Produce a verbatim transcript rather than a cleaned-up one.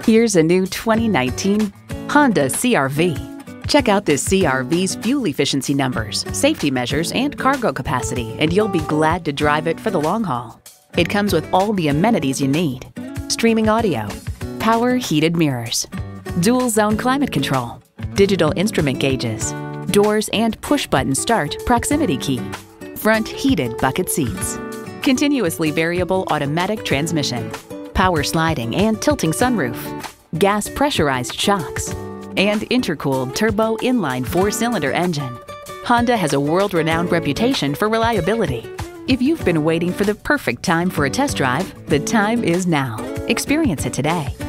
Here's a new twenty nineteen Honda C R V. Check out this C R V's fuel efficiency numbers, safety measures, and cargo capacity, and you'll be glad to drive it for the long haul. It comes with all the amenities you need: streaming audio, power heated mirrors, dual zone climate control, digital instrument gauges, doors and push-button start proximity key, front heated bucket seats, continuously variable automatic transmission, power sliding and tilting sunroof, gas pressurized shocks, and intercooled turbo inline four-cylinder engine. Honda has a world-renowned reputation for reliability. If you've been waiting for the perfect time for a test drive, the time is now. Experience it today.